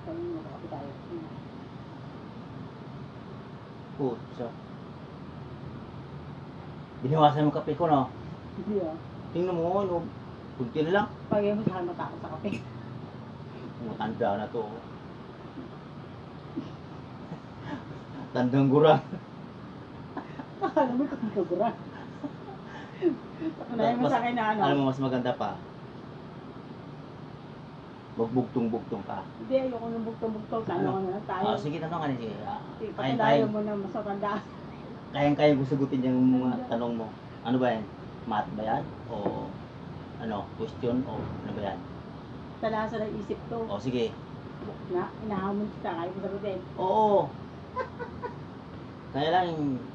Tayo mo, kape tayo. Putsa. Biniwasan mo kape ko, no? Hindi ah. Tingnan mo, no? Kunti na lang. Pagay mo sa akin matakot sa kape. Matanda na to. Tandang gurang. Akala mo kung kagura. Patunayan mo sa akin na ano. Alam mo, mas maganda pa. Magbugtong-bugtong ka. Hindi, ayoko nung bugtong-bugtong. Tanong na lang tayo. Sige, tanong ka na. Sige. Patunayan mo na mas matanda. Kayang-kaya ko sagutin yung mga tanong mo. Ano ba yan? Math ba yan? O ano? Question? O ano ba yan? Talasa ng isip to. O sige. Na, inahamon kita. Kaya mo sagutin. Oo. Kaya lang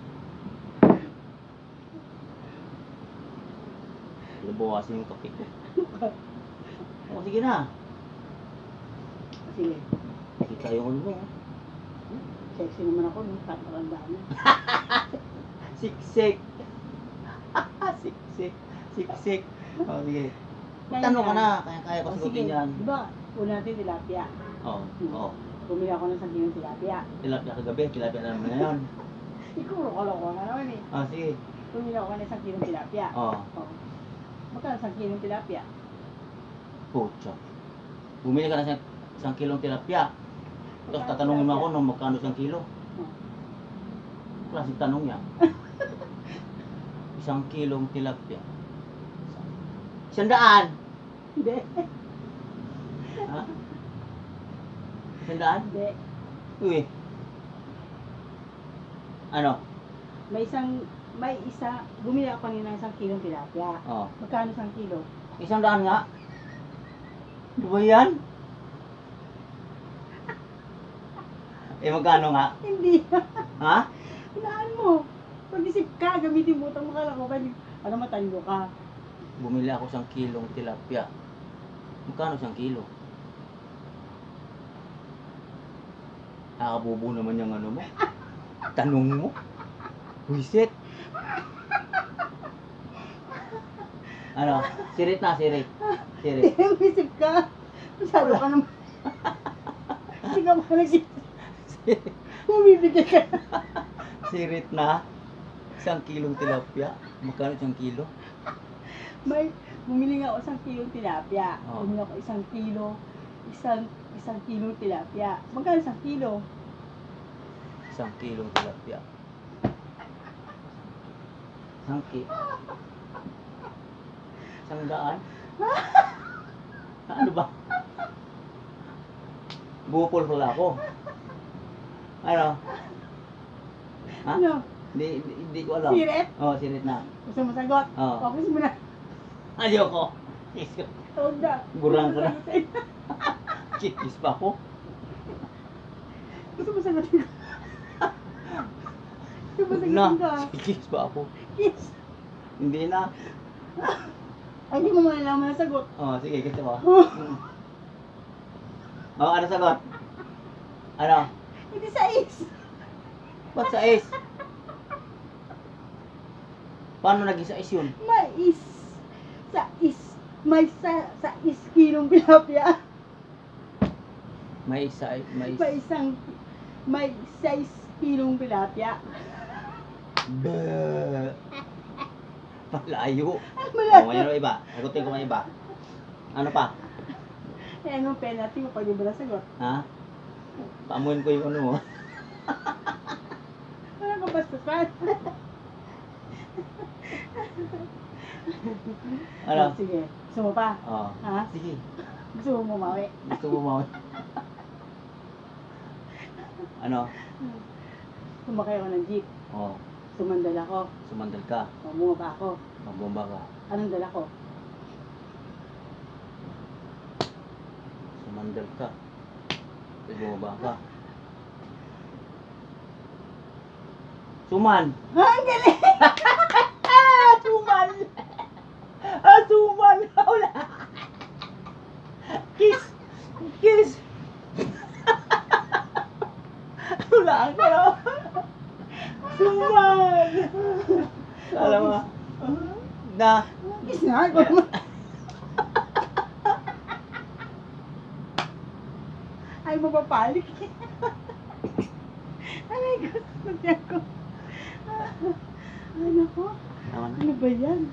lubawasin yung kape ko. O sige na. Sige. Kita yung ano mo. Sexy naman ako. Tatandaan na. Siksik. Siksik. Siksik. O sige. Kaya Tanong ka yan. na. Kaya ko O, sagutin sige. yan. Diba, una natin tilapia. Oo. Oo. Bumili ako ng 1 kilong tilapia. Tilapia kagabi. Tilapia na naman ngayon. Ikuro ko na naman eh. O sige. Bumili ako ng 1 kilong tilapia. Oo. Oh. Magkano 1 kilong tilapia? Pucha. Bumili ka na sa 1 kilong tilapia. Tapos tatanungin mo ako nung magkano 1 kilo. Oh. Klaseng tanong niya. 1 kilong tilapia. 100. Hindi. Ha? 100? Hindi. Uy. Ano? May isa, bumili ako kanina ng 1 kilong tilapia. Oh. Magkano 1 kilo? 100 nga. Di ba yan? Magkano nga? Hindi. Ha? Hinaan mo. Pag-isip ka, gamitin mo itong makala ko. Ano matalo ka? Bumili ako 1 kilong tilapia. Magkano 1 kilo? Nakakabubo naman yung ano mo. Tanong mo. Wisit. Ano? Sirit na, sirit. Sirit. Isip ka. Masyado ka naman. Hindi ka pa nag-isip. Bumibigay ka. Sirit na. 1 kilong tilapia. Magkano 1 kilo? Bumili nga ako 1 kilong tilapia. Oh. Bumili ako 1 kilo. Isang kilong tilapia. Magkano 1 kilo? 1 kilong tilapia. 1 kilo. 100? Ano ba? Bupol pala ako. Ano? Ha? Ano? Hindi ko alam. Sirit? Oo, sirit na. Gusto mo sagot? Oo. Focus mo na. Ayoko. Tawag na. Gurang ka na. Kikis pa ako. Gusto mo sagutin ko? Gusto mo sagutin Na, ko? kikis pa ako. Yes. Hindi na. Ay, hindi mo malalaman ang sagot. Oo, sige, gusto mo. Ano sagot? Ano? Hindi sa is. Ba't sa is? Paano naging sa is yun? May is. Sa is. Sa is kilong tilapia. May isa, may May 6 kilong tilapia. Bleh. Malayo. Malayo. Ngayon ang iba. Sagutin ko ng iba. Ano pa? Eh, anong penalty mo pag di ba nasagot? Ha? Paamuin ko yung ano mo. Wala ka bastusan. Ano? Sige. Gusto mo pa? Oo. Ha? Sige. Gusto mo bumawi? Gusto mo mawin. Ano? Sumakay ako ng jeep. Oo. Sumandal ako. Sumandal ka. Bumaba ako. Magbomba ka. Anong dala ko? Sumandal ka. Bumaba ka. Suman! Ha? Ang galing! Suman! Suman! Wala! Kiss! Kiss! Wala ka na! Suman! Alam mo, na, Kiss na ako. Ay, mapapalik. Aray ko, sakyan ko. Ano ko? Tama na. Ano ba yan?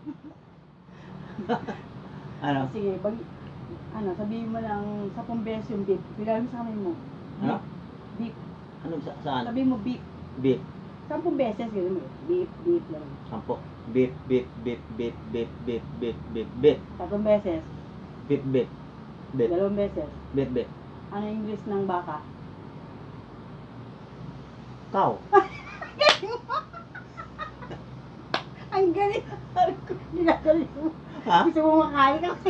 Ano? Sige, sabihin mo lang 10 beses yung beep. Bilang sa amin mo. Ano? Beep. Ano saan? Sabihin mo beep. Beep. 10 beses, gano'n mo. Beep, beep lang. 10. Beep, beep, beep, beep, beep, beep, beep, beep, beep. 3 beses. Beep, beep. Beep, 2 beses. beep, beep. Ano yung English ng baka? Cow. Ang galing. Ginagaling mo. Ha? Gusto mo makain kasi.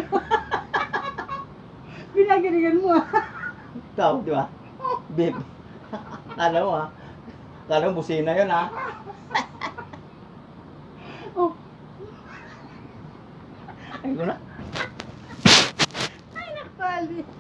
Ginagalingan mo. Cow, di ba? Beep. Kala mo ha? Kala mo busina yun ha? Oh. Ay ko na. Ay, nakali.